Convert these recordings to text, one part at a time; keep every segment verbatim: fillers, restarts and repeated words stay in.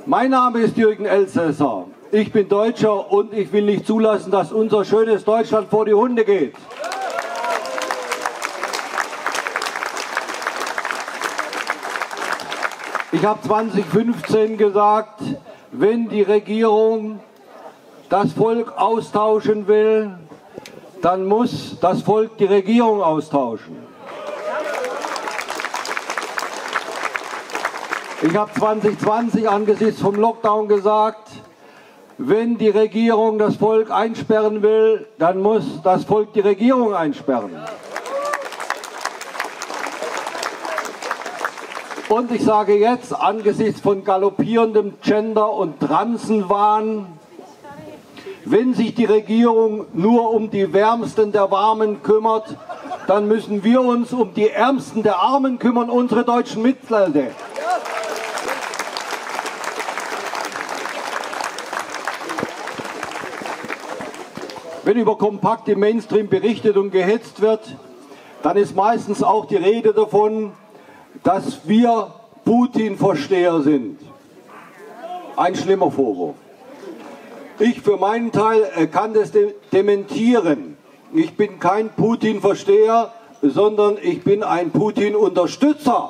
Mein Name ist Jürgen Elsässer. Ich bin Deutscher und ich will nicht zulassen, dass unser schönes Deutschland vor die Hunde geht. Ich habe zweitausendfünfzehn gesagt, wenn die Regierung das Volk austauschen will, dann muss das Volk die Regierung austauschen. Ich habe zweitausendzwanzig angesichts vom Lockdown gesagt, wenn die Regierung das Volk einsperren will, dann muss das Volk die Regierung einsperren. Und ich sage jetzt angesichts von galoppierendem Gender- und Transenwahn, wenn sich die Regierung nur um die Wärmsten der Warmen kümmert, dann müssen wir uns um die Ärmsten der Armen kümmern, unsere deutschen Mitleute. Wenn über Kompakt im Mainstream berichtet und gehetzt wird, dann ist meistens auch die Rede davon, dass wir Putin-Versteher sind. Ein schlimmer Vorwurf. Ich für meinen Teil kann das de dementieren. Ich bin kein Putin-Versteher, sondern ich bin ein Putin-Unterstützer.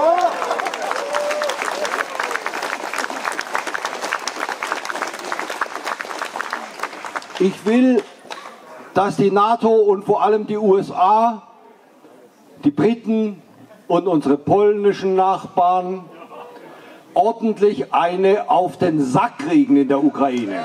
Ich will, dass die NATO und vor allem die U S A, die Briten und unsere polnischen Nachbarn ordentlich eine auf den Sack kriegen in der Ukraine.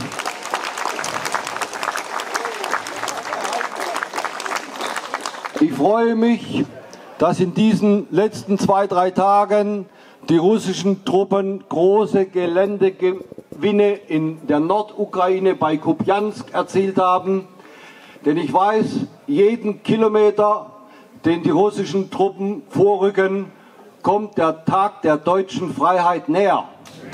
Ich freue mich, dass in diesen letzten zwei, drei Tagen die russischen Truppen große Geländegewinne in der Nordukraine bei Kupjansk erzielt haben. Denn ich weiß, jeden Kilometer, den die russischen Truppen vorrücken, kommt der Tag der deutschen Freiheit näher.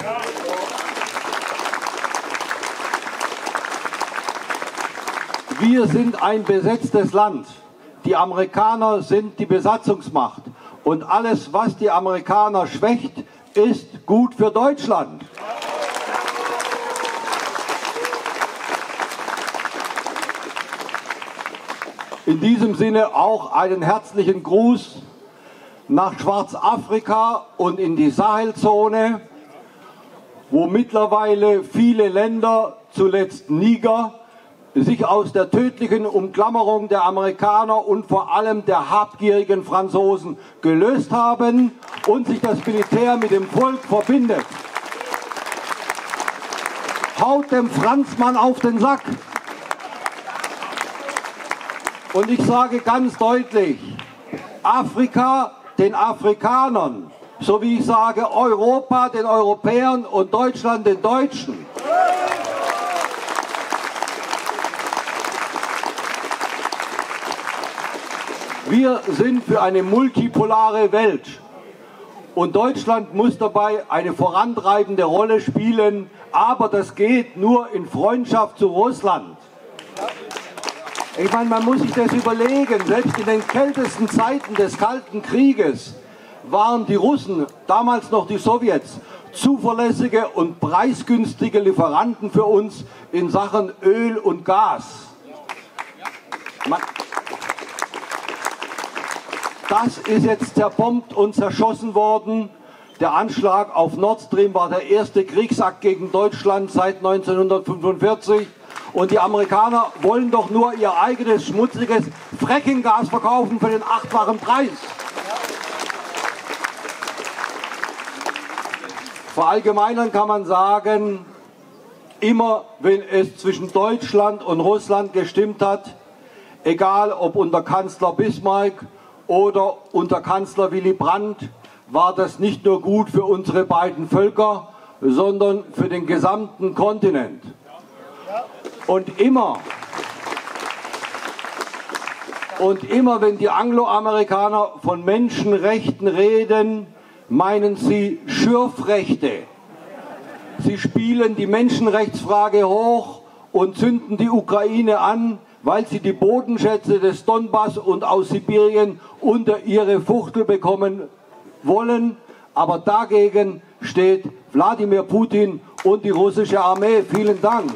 Wir sind ein besetztes Land. Die Amerikaner sind die Besatzungsmacht. Und alles, was die Amerikaner schwächt, ist gut für Deutschland. In diesem Sinne auch einen herzlichen Gruß nach Schwarzafrika und in die Sahelzone, wo mittlerweile viele Länder, zuletzt Niger, sich aus der tödlichen Umklammerung der Amerikaner und vor allem der habgierigen Franzosen gelöst haben und sich das Militär mit dem Volk verbindet. Haut dem Franzmann auf den Sack! Und ich sage ganz deutlich, Afrika den Afrikanern, so wie ich sage, Europa den Europäern und Deutschland den Deutschen. Wir sind für eine multipolare Welt und Deutschland muss dabei eine vorantreibende Rolle spielen, aber das geht nur in Freundschaft zu Russland. Ich meine, man muss sich das überlegen, selbst in den kältesten Zeiten des Kalten Krieges waren die Russen, damals noch die Sowjets, zuverlässige und preisgünstige Lieferanten für uns in Sachen Öl und Gas. Man Das ist jetzt zerbombt und zerschossen worden. Der Anschlag auf Nord Stream war der erste Kriegsakt gegen Deutschland seit neunzehnhundertfünfundvierzig. Und die Amerikaner wollen doch nur ihr eigenes schmutziges Frackinggas verkaufen für den achtfachen Preis. Verallgemeinern kann man sagen, immer wenn es zwischen Deutschland und Russland gestimmt hat, egal ob unter Kanzler Bismarck oder unter Kanzler Willy Brandt, war das nicht nur gut für unsere beiden Völker, sondern für den gesamten Kontinent. Und immer, und immer, wenn die Angloamerikaner von Menschenrechten reden, meinen sie Schürfrechte. Sie spielen die Menschenrechtsfrage hoch und zünden die Ukraine an, weil sie die Bodenschätze des Donbass und aus Sibirien unter ihre Fuchtel bekommen wollen. Aber dagegen steht Wladimir Putin und die russische Armee. Vielen Dank.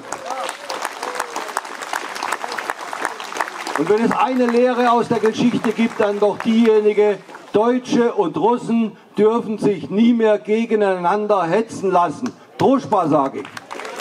Und wenn es eine Lehre aus der Geschichte gibt, dann doch diejenige: Deutsche und Russen dürfen sich nie mehr gegeneinander hetzen lassen. Druschba, sage ich.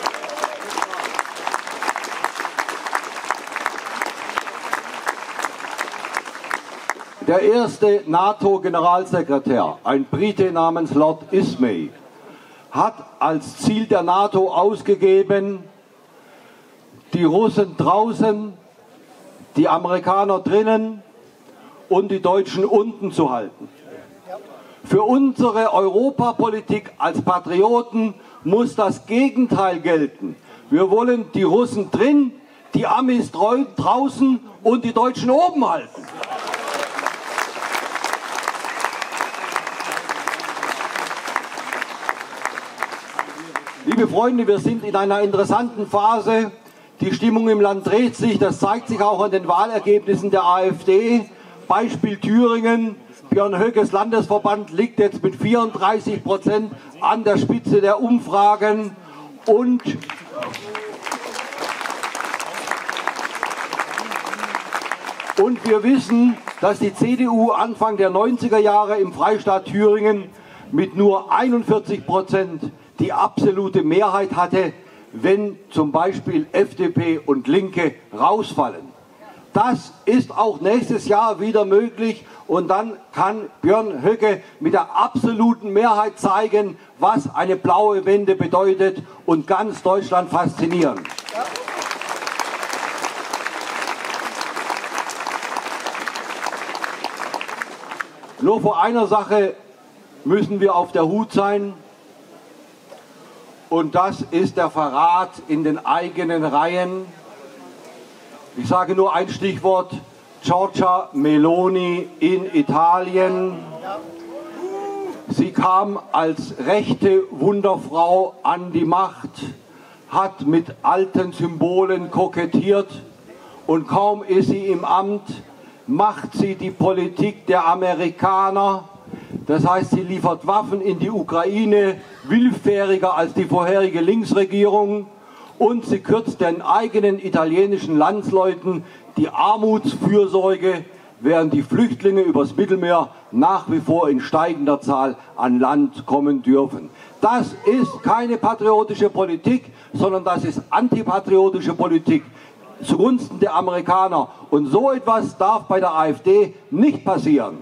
Der erste NATO-Generalsekretär, ein Brite namens Lord Ismay, hat als Ziel der NATO ausgegeben, die Russen draußen, die Amerikaner drinnen und die Deutschen unten zu halten. Für unsere Europapolitik als Patrioten muss das Gegenteil gelten. Wir wollen die Russen drin, die Amis draußen und die Deutschen oben halten. Liebe Freunde, wir sind in einer interessanten Phase. Die Stimmung im Land dreht sich, das zeigt sich auch an den Wahlergebnissen der AfD. Beispiel Thüringen: Björn Höckes Landesverband liegt jetzt mit vierunddreißig Prozent an der Spitze der Umfragen. Und Und wir wissen, dass die C D U Anfang der neunziger Jahre im Freistaat Thüringen mit nur einundvierzig Prozent die absolute Mehrheit hatte, wenn zum Beispiel F D P und Linke rausfallen. Das ist auch nächstes Jahr wieder möglich, und dann kann Björn Höcke mit der absoluten Mehrheit zeigen, was eine blaue Wende bedeutet, und ganz Deutschland faszinieren. Nur vor einer Sache müssen wir auf der Hut sein, und das ist der Verrat in den eigenen Reihen. Ich sage nur ein Stichwort: Giorgia Meloni in Italien. Sie kam als rechte Wunderfrau an die Macht, hat mit alten Symbolen kokettiert, und kaum ist sie im Amt, macht sie die Politik der Amerikaner. Das heißt, sie liefert Waffen in die Ukraine, willfähriger als die vorherige Linksregierung, und sie kürzt den eigenen italienischen Landsleuten die Armutsfürsorge, während die Flüchtlinge übers Mittelmeer nach wie vor in steigender Zahl an Land kommen dürfen. Das ist keine patriotische Politik, sondern das ist antipatriotische Politik zugunsten der Amerikaner. Und so etwas darf bei der AfD nicht passieren.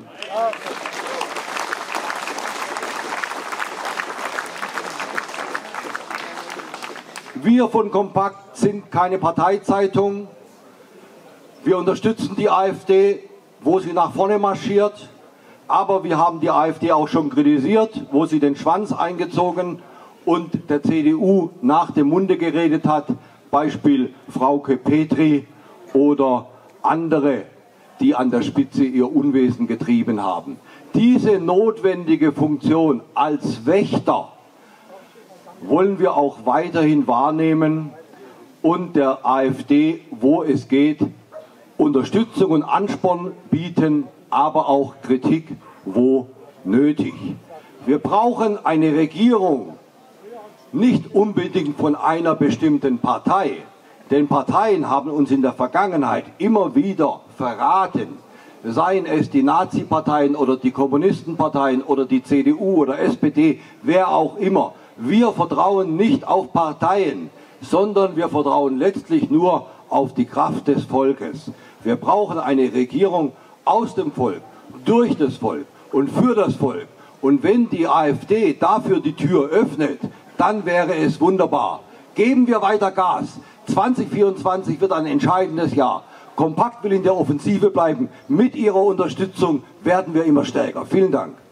Wir von Kompakt sind keine Parteizeitung. Wir unterstützen die AfD, wo sie nach vorne marschiert. Aber wir haben die AfD auch schon kritisiert, wo sie den Schwanz eingezogen und der C D U nach dem Munde geredet hat. Beispiel Frauke Petri oder andere, die an der Spitze ihr Unwesen getrieben haben. Diese notwendige Funktion als Wächter wollen wir auch weiterhin wahrnehmen und der AfD, wo es geht, Unterstützung und Ansporn bieten, aber auch Kritik, wo nötig. Wir brauchen eine Regierung, nicht unbedingt von einer bestimmten Partei, denn Parteien haben uns in der Vergangenheit immer wieder verraten, seien es die Nazi-Parteien oder die Kommunistenparteien oder die C D U oder S P D, wer auch immer. Wir vertrauen nicht auf Parteien, sondern wir vertrauen letztlich nur auf die Kraft des Volkes. Wir brauchen eine Regierung aus dem Volk, durch das Volk und für das Volk. Und wenn die AfD dafür die Tür öffnet, dann wäre es wunderbar. Geben wir weiter Gas. zweitausendvierundzwanzig wird ein entscheidendes Jahr. Kompakt will in der Offensive bleiben. Mit Ihrer Unterstützung werden wir immer stärker. Vielen Dank.